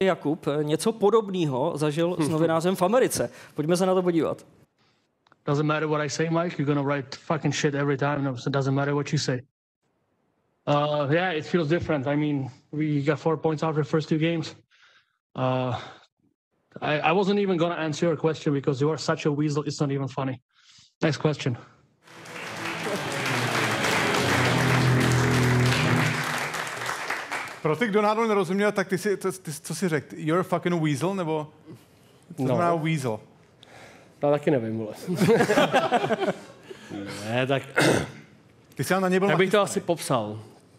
Jakub něco podobného zažil s novinářem v Americe. Pojďme se na to podívat. Doesn't matter what I say, Mike. You're gonna write fucking shit every time. No, so it doesn't matter what you say. Yeah, it feels different. I mean, we got 4 points after the first 2 games. I wasn't even gonna answer your question because you are such a weasel. It's not even funny. Next question. Pro ty, kdo náhodou nerozuměl, tak ty co jsi řekl? You're a fucking weasel, nebo co znamená weasel? No, taky nevím, vole. Ne, tak... Ty jsi na něj byl Já bych to asi popsal.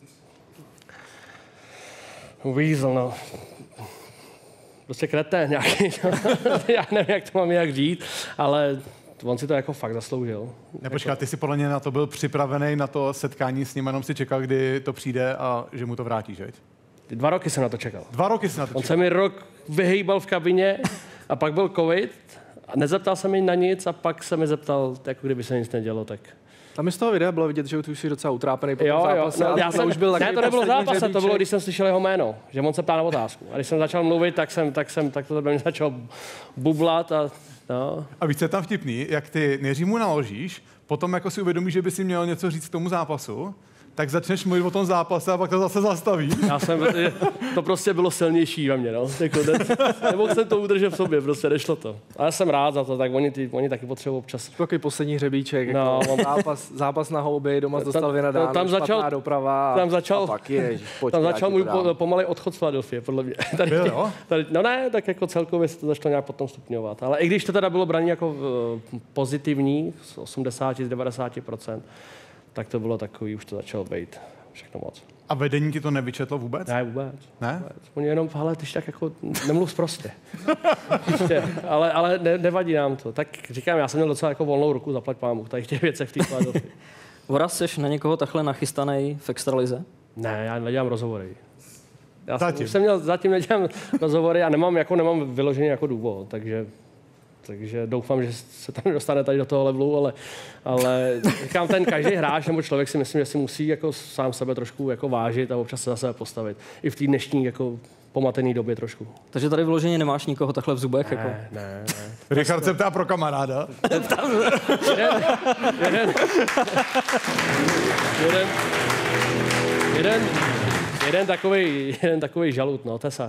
Weasel, no. Prostě kretén nějaký. Já nevím, jak to mám jak říct, ale on si to jako fakt zasloužil. Nepočkat, ty jsi podle mě na to byl připravený, na to setkání s ním, jenom si čekal, kdy to přijde a že mu to vrátíš, veď? 2 roky jsem na to čekal. 2 roky jsi na to čekal. On se mi rok vyhejbal v kabině a pak byl covid a nezeptal se mi na nic a pak se mi zeptal, jako kdyby se nic nedělo, tak... Tam z toho videa bylo vidět, že už jsi docela utrápený po tom zápase. No, já jsem, už byl ne, to nebylo zápasem, to bylo, když jsem slyšel jeho jméno, že on se ptá na otázku. A když jsem začal mluvit, tak to mě začalo bublat a no. A víš, co je tam vtipný, jak ty nejdřív mu naložíš, potom jako si uvědomíš, že by si měl něco říct k tomu zápasu, tak začneš mluvit o tom zápase a pak to zase zastaví. To prostě bylo silnější ve mně, no. Nemohl jsem to udržet v sobě, prostě nešlo to. A já jsem rád za to, tak oni taky potřebují občas. Takový poslední hřebíček, no. Jako zápas na houby, doma dostal vynadáno, špatná doprava a pak tam začal můj pomalej odchod z Philadelphie, podle mě. No ne, tak jako celkově se to začalo nějak potom stupňovat. Ale i když to teda bylo brané jako pozitivní, z 80-90%, tak to bylo takový, už to začalo být všechno moc. A vedení ti to nevyčetlo vůbec? Ne, vůbec. Ne? Oni jenom, hele, ty tak jako nemluv prostě. ale nevadí nám to. Tak říkám, já jsem měl docela jako volnou ruku, zaplať pámu, tady v těch věcech v té Philadelphii. Voraz, jsi na někoho takhle nachystanej v extralize? Ne, já nedělám rozhovory. Zatím nedělám rozhovory a nemám vyložený jako důvod, takže doufám, že se tam dostane tady do toho levelu, ale říkám, ten každý hráč nebo člověk si myslím, že si musí jako sám sebe trošku jako vážit a občas se za sebe postavit. I v té dnešní jako pomatené době trošku. Takže tady vyloženě nemáš nikoho takhle v zubech? Ne, jako? ne. Richard se ptá pro kamaráda. Jeden takový žalud, no, tesař.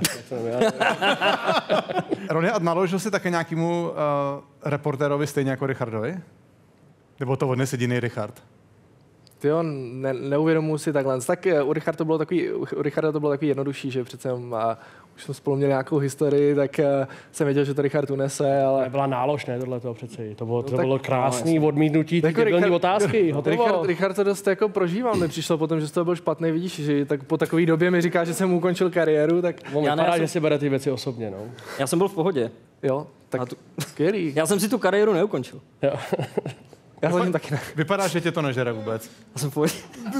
Rony, a naložil jsi také nějakému reportérovi stejně jako Richardovi? Nebo to odnes jediný Richard? Tyjo, neuvědomuji si takhle. Tak u Richarda to bylo takový jednodušší, že přece už jsme spolu měli nějakou historii, tak jsem věděl, že to Richard unese, ale... To byla nálož, ne, tohle toho přece. To bylo krásný odmítnutí ty debilní otázky. Richard to dost jako prožíval, mi přišlo potom, že z toho byl špatný, vidíš, že tak po takové době mi říká, že jsem mu ukončil kariéru, tak... že si bere ty věci osobně, no. Já jsem byl v pohodě. Jo, tak skvělý. Já jsem si tu kariéru neukončil. Jo. Já zatím taky ne. Vypadá, že tě to nežere vůbec. Já jsem v pohodě.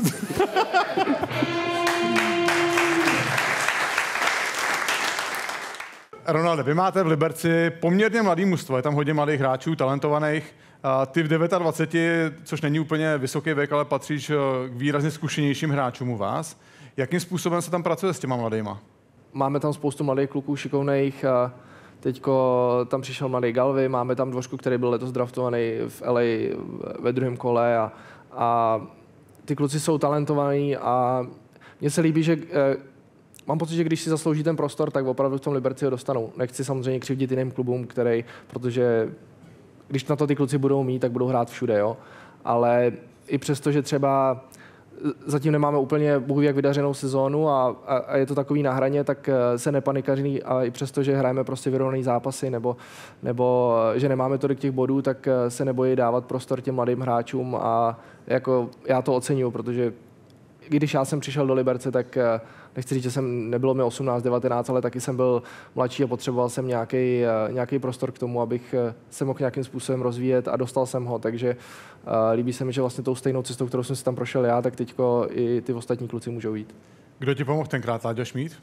Ronalde, vy máte v Liberci poměrně mladý mužstvo, je tam hodně mladých hráčů, talentovaných. Ty v 29, což není úplně vysoký věk, ale patříš k výrazně zkušenějším hráčům u vás. Jakým způsobem se tam pracuje s těma mladýma? Máme tam spoustu mladých kluků šikovných. Teďko tam přišel mladý Galvy, máme tam Dvořku, který byl letos draftovaný v LA ve druhém kole a ty kluci jsou talentovaní a mně se líbí, že mám pocit, že když si zaslouží ten prostor, tak opravdu v tom Liberci ho dostanou. Nechci samozřejmě křivdit jiným klubům, protože když na to ty kluci budou mít, tak budou hrát všude, jo. Ale i přesto, že třeba zatím nemáme úplně bohu jak vydařenou sezónu a je to takový na hraně, tak se nepanikaří a i přesto, že hrajeme prostě vyrovnaný zápasy nebo že nemáme tolik těch bodů, tak se nebojí dávat prostor těm mladým hráčům a jako já to oceňuju, protože když já jsem přišel do Liberce, tak nechci říct, že nebylo mi 18, 19, ale taky jsem byl mladší a potřeboval jsem nějaký prostor k tomu, abych se mohl nějakým způsobem rozvíjet a dostal jsem ho, takže líbí se mi, že vlastně tou stejnou cestou, kterou jsem si tam prošel já, tak teďko i ty ostatní kluci můžou jít. Kdo ti pomohl tenkrát, Láďa Šmíd?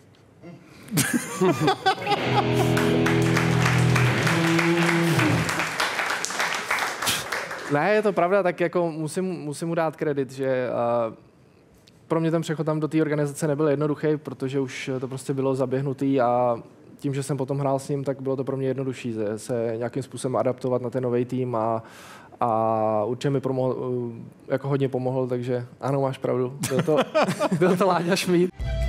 Ne, je to pravda, tak jako musím mu dát kredit, že pro mě ten přechod tam do té organizace nebyl jednoduchý, protože už to prostě bylo zaběhnutý a tím, že jsem potom hrál s ním, tak bylo to pro mě jednodušší se nějakým způsobem adaptovat na ten nový tým a určitě mi jako hodně pomohl, takže ano, máš pravdu. Byl to Láďa Šmíd.